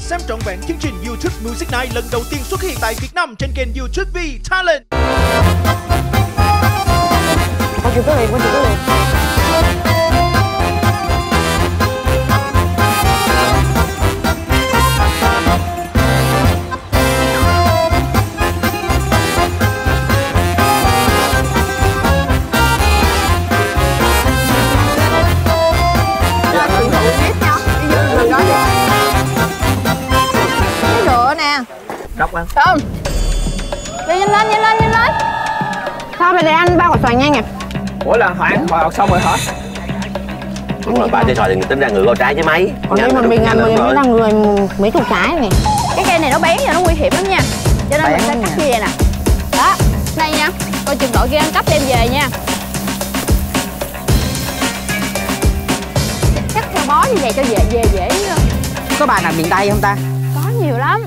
xem trọn vẹn chương trình YouTube Music Night lần đầu tiên xuất hiện tại Việt Nam trên kênh YouTube V Talent. Con chụp cái liền, con chụp cái liền. Đọc ăn. Không. Đi nhanh lên, nhanh lên, nhanh lên. Sao mày để ăn ba quả xoài nhanh nhỉ? Ủa là Hoàng học xong rồi hả? Đúng rồi, ba trái xoài thì tính ra người có trái chứ mấy. Còn đây mình ăn mới là người mấy chục trái này. Cái cây này nó bén và nó nguy hiểm lắm nha. Cho nên mình sẽ cắt như vậy nè. Đó, đây nha. Coi chừng đội kia ăn cắp đem về nha. Cắt theo bó như vậy cho dễ. Có bà nào miền Tây không ta? Có nhiều lắm.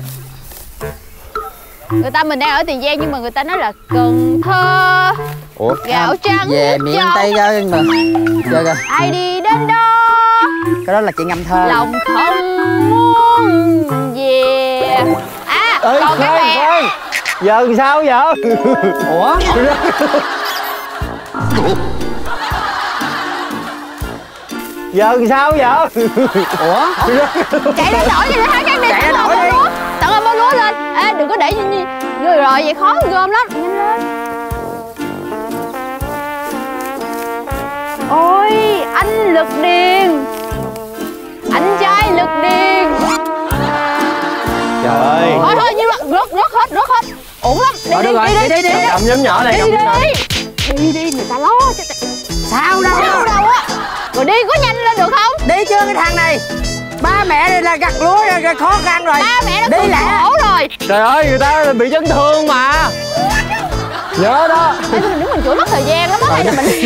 Người ta mình đang ở Tiền Giang nhưng mà người ta nói là Cần Thơ. Ủa? Gạo trắng về miền Tây coi mà. Rồi. Ai đi đến đó. Cái đó là chị ngâm thơ. Lòng không muốn về. À, còn cái mẹ. Giờ sao giờ? Ủa? Giờ sao giờ? Ủa? Chạy đến nổi vậy hả? Cái này chạy đến nổi đi. Tặng ôm bó lúa lên. Ê, đừng có để rồi vậy khó gom lắm. Nhanh lên. Ôi, anh Lực Điền. Anh trai Lực Điền. Trời ơi. Thôi như rớt hết. Ổn lắm. Đi. Cầm nhóm nhỏ này. Đi, người ta lo chứ. Sao đâu á. Rồi đi có nhanh lên được không? Đi chưa cái thằng này. Ba mẹ đây là gặt lúa ra khó khăn rồi. Ba mẹ nó đi khổ rồi. Trời ơi, người ta bị chấn thương mà. Nhớ đó. Nếu mình chửi mất thời gian lắm á, hay là mình đi.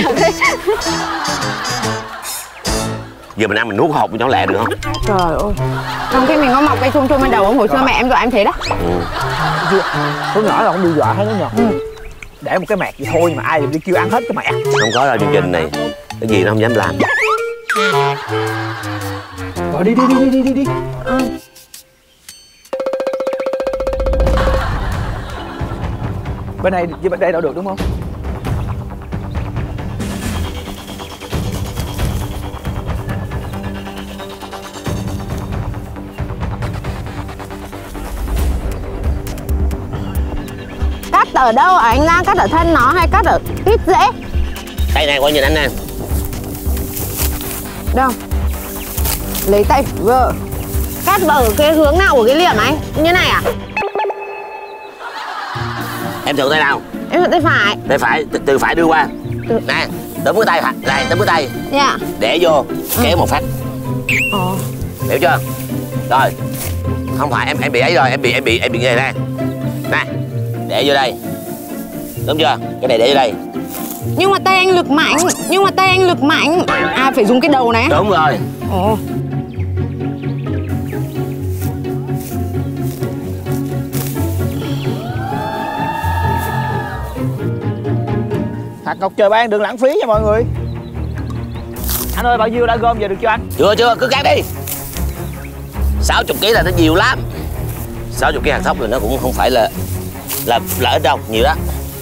Giờ mình ăn mình nuốt hột cho nó lẹ được không? Trời ơi. Trong khi mình có mọc cây xung bên đầu hồi xưa mẹ em dọa em thế đó. Lúc nhỏ là không bị dọa hết đó nhờ. Để một cái mẹt gì thôi mà ai đi kêu ăn hết cái mẹt. Không có đâu, chương trình này cái gì nó không dám làm. Rồi đi. Bên này với bên đây đâu được đúng không? Cắt ở đâu? Anh Lan cắt ở thân nó hay cắt ở ít rễ? Đây này, coi nhìn anh nè. Đâu? Lấy tay vợ. Cắt ở cái hướng nào của cái liệm anh? Như này à? Em thử tay nào? Em thử tay phải. Tay phải, từ phải đưa qua. Nè, túm cái tay phải, này túm cái tay. Dạ. Để vô, kéo một phát. Hiểu chưa? Rồi. Không phải em bị ấy rồi, em bị nghề nè. Nè, để vô đây. Đúng chưa? Cái này để vô đây. Nhưng mà tay anh lực mạnh. À, phải dùng cái đầu này. Đúng rồi. Ồ. Hạt ngọc trời ban đừng lãng phí nha mọi người. Anh ơi, bao nhiêu đã gom về được chưa anh? Chưa, cứ cắt đi. 60 kg là nó nhiều lắm. 60 kg hạt thóc thì nó cũng không phải là ít đâu, nhiều đó.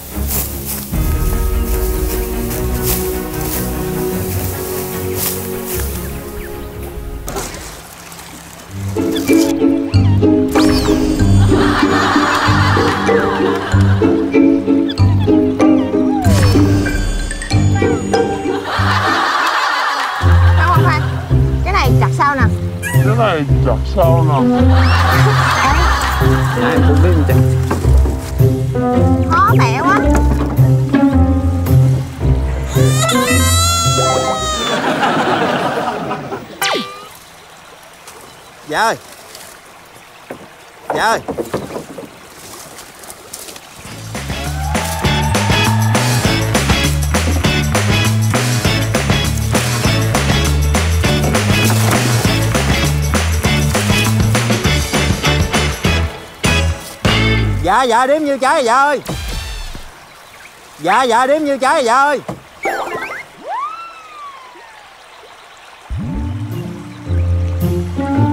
Khoan. Cái này chặt sao nè? Em cũng biết chặt. Khó mẹ quá. Dạ ơi. Dạ đếm nhiêu trái rồi dạ ơi. Dạ đếm nhiêu trái rồi dạ ơi.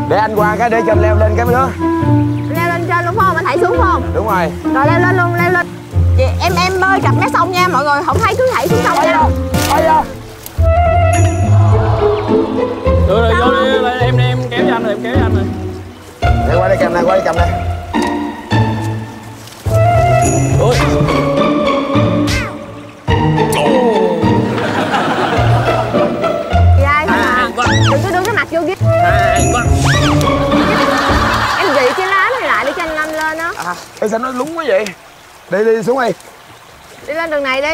Để anh qua cái để cho anh leo lên cái nữa. Leo lên trên đúng không? Anh thảy xuống không? Đúng rồi. Rồi leo lên luôn, leo lên. Chị, em bơi cặp mé sông nha, mọi người không thấy cứ thảy xuống sông nha. Ôi da. Được rồi, vô đi, em kéo cho anh rồi, em kéo cho anh rồi. Để qua đây cầm này, qua đây cầm này. Ôi. Chị ơi, đừng có đưa cái mặt vô kia. Em gỉ cái lá này lại để cho anh Lâm lên á. Ê, sao nó lúng quá vậy? Đi xuống đi. Đi lên đường này đi.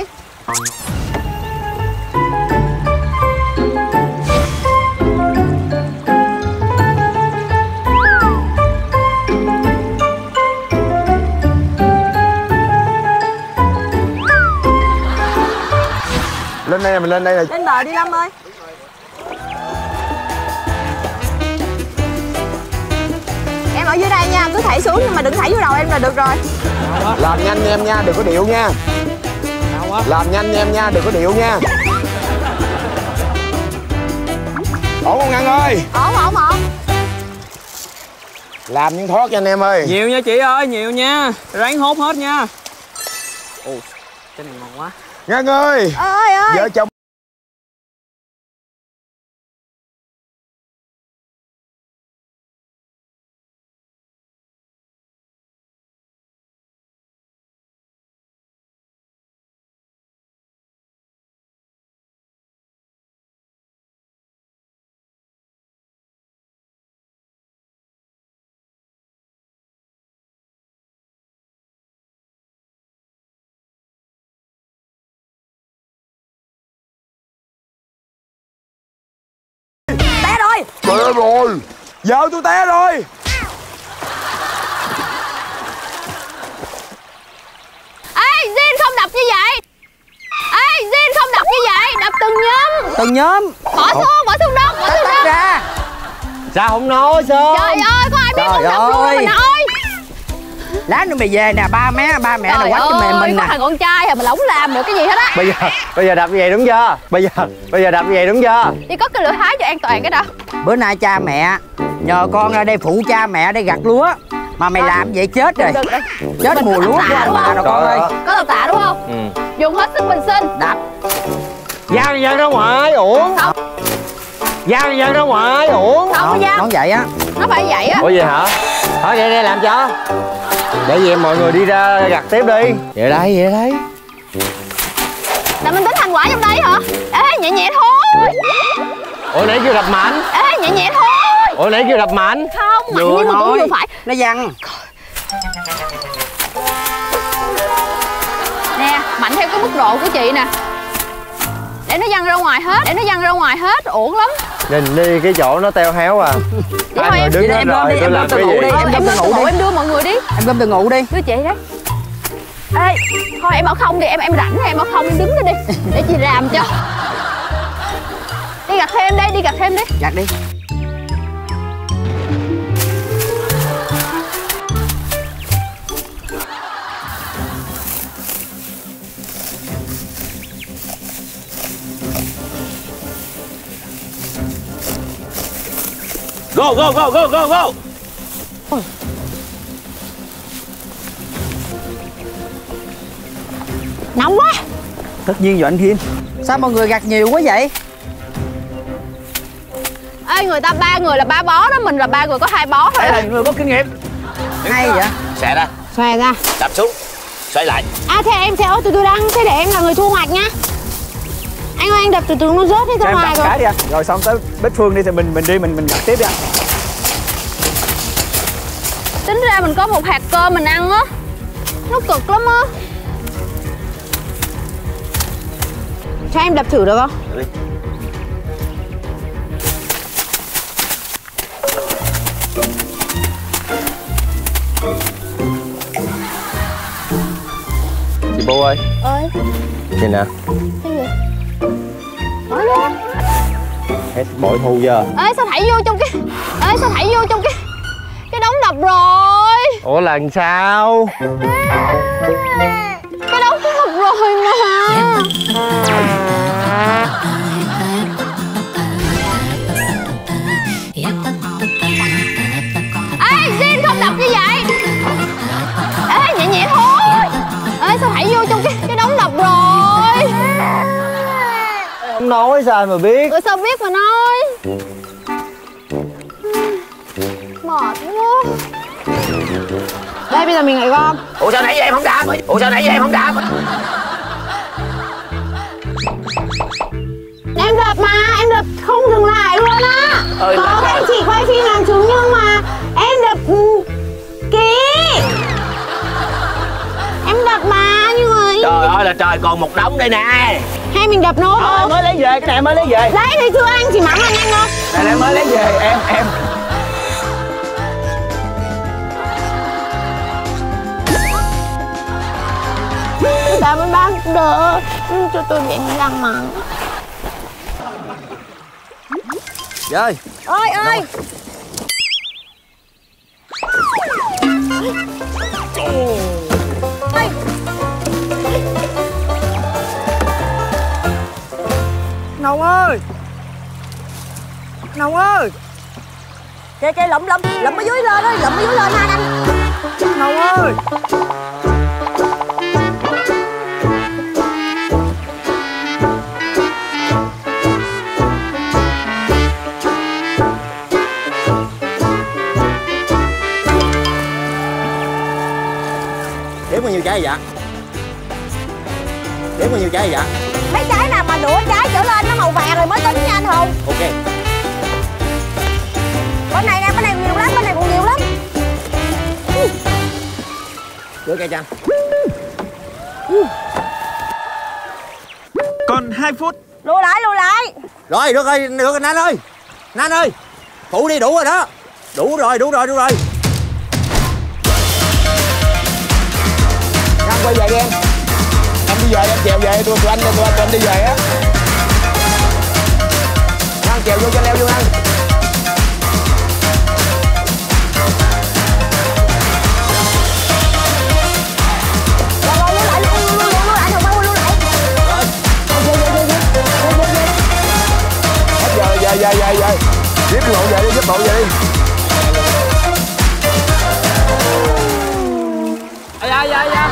Lên đây, mình lên đây này. Lên bờ đi Lâm ơi. Em ở dưới đây nha, cứ thảy xuống nhưng mà đừng thảy vô đầu em là được rồi. Làm nhanh em nha, đừng có điệu nha. Làm nhanh em nha, đừng có điệu nha. Ổn không Ngân ơi? Ổn. Làm nhưng thoát cho anh em ơi. Nhiều nha chị ơi, nhiều nha. Ráng hốt hết nha. Ồ, cái này ngon quá. Ngân ơi. Ơi. Vợ chồng. Té rồi. Vợ tôi té rồi. Ê, Jin không đập như vậy. Ê, Jin không đập như vậy, đập từng nhóm. Từng nhóm. Bỏ xuống đất, bỏ xuống đất. Ra. Sao không nói sớm? Trời ơi, có ai biết không đập luôn mà nói. Lát nữa mày về nè, ba mẹ là quánh cho mày mình nè. Có thằng con trai mà không làm được cái gì hết á. Bây giờ đập như vậy đúng chưa? Bây giờ đập như vậy đúng chưa? Đi có cái lửa hái cho an toàn cái đó. Bữa nay cha mẹ nhờ con ra đây phụ cha mẹ đây gặt lúa. Mà mày làm vậy chết rồi. Chết mùa lúa của ông bà rồi con ơi. Có tao tạ đúng không? Dùng hết sức bình sinh. Đập. Giao dân ra ngoài uổng. Giao dân ra ngoài uổng. Không có nó vậy á. Nó phải vậy á. Ủa vậy hả? Thôi vậy đây làm cho. Để về mọi người đi ra gặt tiếp đi. Vậy đây. Là mình tính thành quả trong đây hả? Ê, nhẹ thôi. Ủa nãy kêu đập mạnh. Ê, nhẹ thôi. Ủa nãy kêu đập mạnh. Không, mạnh nhưng mà cũng vừa phải. Nó văng. Nè, mạnh theo cái mức độ của chị nè. Để nó văng ra ngoài hết, uổng lắm. Nhìn đi cái chỗ nó teo héo à. Vậy thôi em đứng em rồi tôi làm cái gì? em đưa mọi người đi. Em gom từ ngủ đi. Đưa chị đấy. Ê, thôi em ở không đi, em rảnh em ở không, em đứng đó đi. Để chị làm cho. Đi gặt thêm đi, Gặt đi. Go. Nóng quá. Tất nhiên rồi anh Kim. Sao mọi người gặt nhiều quá vậy? Ê, người ta 3 người là 3 bó đó, mình là 3 người có 2 bó thôi. Đây là người có kinh nghiệm. Hay vậy? Xòe ra. Đập xuống. Xoay lại. Thế em sẽ từ từ đăng, thế để em là người thu hoạch nha. Anh ơi, anh đập từ từ nó rớt hết ra ngoài rồi. Cái đi anh. Rồi xong tới Bích Phương đi thì mình đi mình gặt tiếp đi anh. Tính ra mình có một hạt cơm mình ăn á. Nó cực lắm á. Cho em đập thử được không? Đi. Chị Bô ơi. Ơi. Nhìn nè. Cái gì? Nói luôn. Hết bội thu chưa? Ê, sao thảy vô trong cái đống đập rồi. Ủa lần sao? Cái đống cũng đập rồi mà. Không nói sao mà biết. Rồi sao biết mà nói. Mệt quá. Đây bây giờ mình lại gom. Ủa sao nãy giờ em không đạp? Ủa sao nãy giờ em không đạp? Em đập mà, em đập không dừng lại luôn á. Có anh chị quay phim làm chứng nhưng mà em đập kỹ. Em đập mà như người. Trời ơi là trời, còn một đống đây nè. Hay mình đập nốt không? Mới lấy về, cái này mới lấy về. Lấy thì thưa anh, chỉ mắm anh không? Này là mới lấy về, em. Cảm ơn bác đỡ cho tôi miệng răng mắng. Rồi. Ơi ơi. Nồng ơi. Nồng ơi. Kìa lụm ở dưới lên ơi, lụm ở dưới lên hai anh. Nồng ơi. Đếm bao nhiêu trái vậy? Đếm bao nhiêu trái vậy? Mấy trái nào mà nửa trái trở lên nó màu vàng rồi mới tính nha anh Hùng. Ok. Bên này nè, bên này nhiều lắm, bên này còn nhiều lắm. Rửa cây chanh. Còn 2 phút. Lùi lại. Rồi, được rồi Nan ơi. Nan ơi. Phụ đi, đủ rồi đó. Đủ rồi. Nan quay về đi em. Em đi về, em chèo về, tụi anh đi về á. Nan chèo vô cho leo vô Nan. Về. Giúp bộ về đi, Dạ.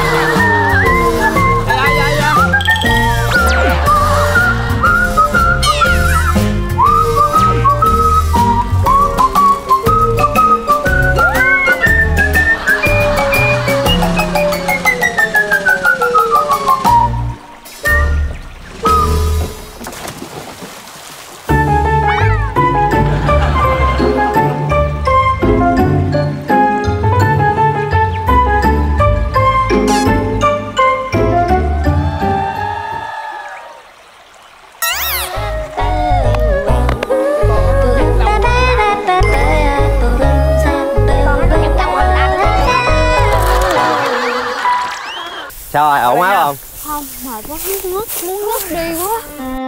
Sao rồi, ổn quá không? Không, mệt quá, muốn ngất đi quá.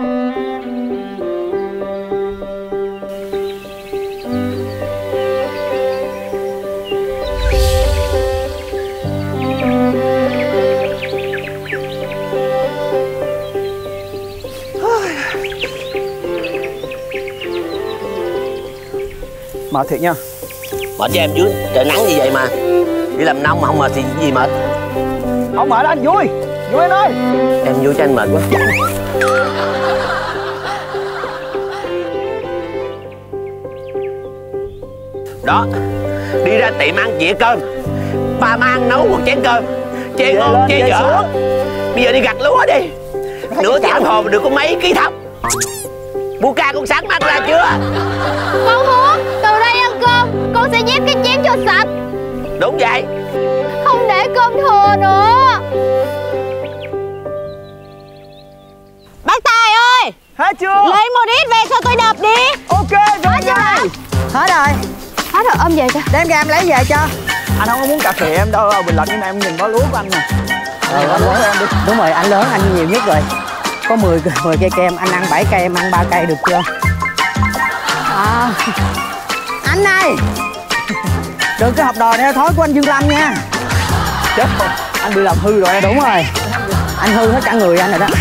Mệt thiệt nha. Mệt cho em dưới trời nắng như vậy mà đi làm nông mà không mệt thì gì mệt. Không mệt anh vui anh ơi. Em vui cho anh mệt quá. Đó, đi ra tiệm ăn dĩa cơm, ba mang nấu một chén cơm, chê ngon chê dở. Bây giờ đi gặt lúa đi, nửa tiếng đồng hồ mà được có mấy ký thóc. Bu ca con sáng mang ra chưa? Con hứa từ đây ăn cơm con sẽ dép cái chén cho sạch. Đúng vậy. Không để cơm thừa nữa. Bác Tài ơi, Hết chưa? lấy một ít về cho tôi đập đi. Ok rồi. Hết chưa? Hết rồi. Hết rồi, ôm về cho. Đem ra em lấy về cho. Anh không có muốn cà khịa em đâu, bình lạnh nhưng mà em nhìn bó lúa của anh nè. Anh lớn em đi. Đúng rồi, anh lớn anh nhiều nhất rồi. Có 10 cây kem, anh ăn 7 cây, em ăn 3 cây được chưa? Anh này, đừng có học đòi theo thói của anh Dương Lâm nha. Chết rồi, anh bị làm hư rồi em. Đúng rồi, anh hư hết cả người anh rồi đó.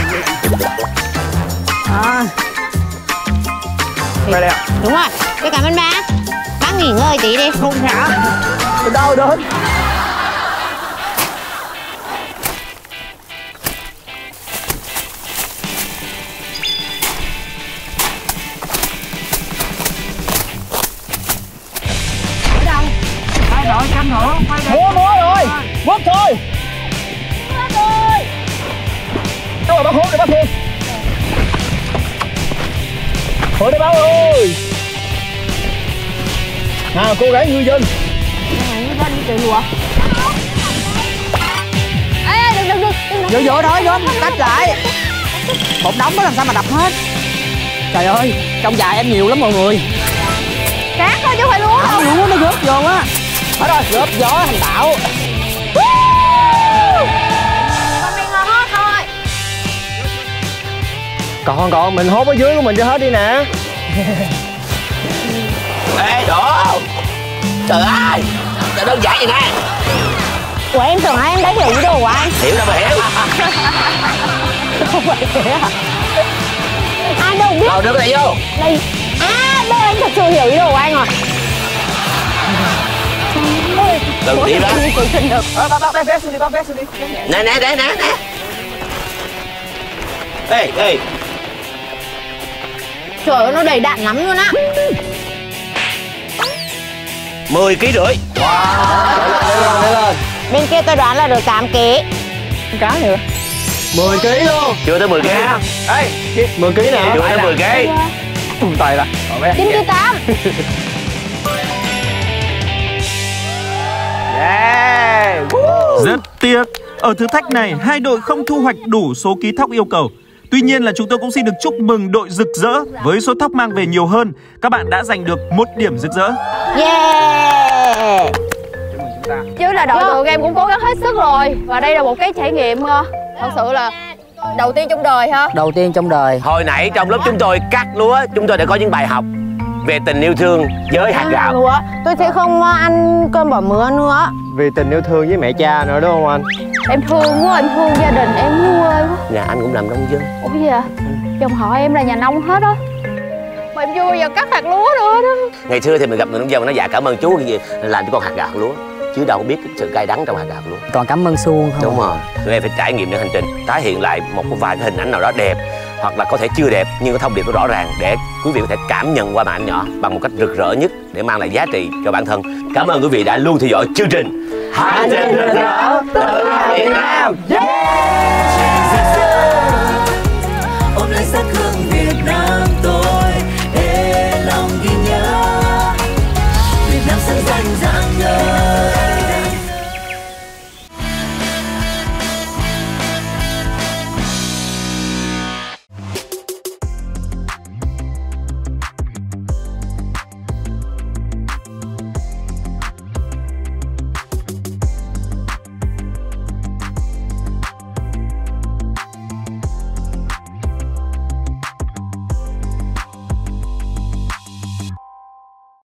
Đây nè. Đúng rồi, tôi cảm ơn bác. Bác nghỉ ngơi tí đi. Không hả? Từ đâu đến? Múa rồi. Quất thôi. Đâu rồi bác Hôn, bác Hôn. Thôi đây bác ơi. Nào cô gái ngư dân. Ngư dân đi từ lúa. Ê, đừng. Vô thôi, vô, tách lại. Một đống đó làm sao mà đập hết. Trời ơi, trong dài em nhiều lắm mọi người. Cát thôi chứ không phải lúa đâu. Lúa nó rớt vô á. Hết rồi, rớt gió thành bão. Còn mình là hết thôi. Còn mình hốt ở dưới của mình cho hết đi nè. Ê đổ. Trời ơi, trời đơn giản vậy nè. Ủa em tưởng em đã hiểu ý đồ của anh. Hiểu đâu mà hiểu. Không phải thế à? Ai đâu biết. Rồi đưa cái này vô. Đây. À, đây anh thật sự hiểu ý đồ của anh rồi. Đừng đi đó. Bác vé xuống đi, bác vé xuống đi. Nè. Ê. Trời ơi, nó đầy đặn lắm luôn á. 10,5 kg. Wow. Lên. Bên kia tôi đoán là được 8 kg. Cá nữa. 10 kg luôn. Chưa tới 10 kg. Ê, 10 kg nè. Chưa tới 10 kg. Tài là. 9,8 kg. Yeah. Rất tiếc, ở thử thách này hai đội không thu hoạch đủ số ký thóc yêu cầu. Tuy nhiên là chúng tôi cũng xin được chúc mừng đội Rực Rỡ. Với số thóc mang về nhiều hơn, các bạn đã giành được 1 điểm rực rỡ. Yeah. Chứ là đội tụi em cũng cố gắng hết sức rồi. Và đây là một cái trải nghiệm thật sự là đầu tiên trong đời ha. Đầu tiên trong đời. Hồi nãy trong lớp chúng tôi cắt lúa, chúng tôi đã có những bài học về tình yêu thương với hạt gạo. Lúa, tôi sẽ không ăn cơm bỏ mứa nữa. Vì tình yêu thương với mẹ cha nữa đúng không anh? Em thương quá, em thương gia đình em nuôi quá. Nhà anh cũng làm nông dân. Ủa gì à? Dòng họ em là nhà nông hết á. Mà em vui giờ cắt hạt lúa nữa đó. Ngày xưa thì mình gặp người nông dân nó dạ cảm ơn chú gì làm cho con hạt gạo lúa, chứ đâu biết cái sự cay đắng trong hạt gạo lúa. Toàn cảm ơn xuông không. Đúng rồi, tụi em phải trải nghiệm những hành trình, tái hiện lại một vài cái hình ảnh nào đó đẹp, hoặc là có thể chưa đẹp nhưng cái thông điệp nó rõ ràng để quý vị có thể cảm nhận qua màn ảnh nhỏ bằng một cách rực rỡ nhất để mang lại giá trị cho bản thân. Cảm ơn quý vị đã luôn theo dõi chương trình Hành trình rực rỡ từ Việt Nam.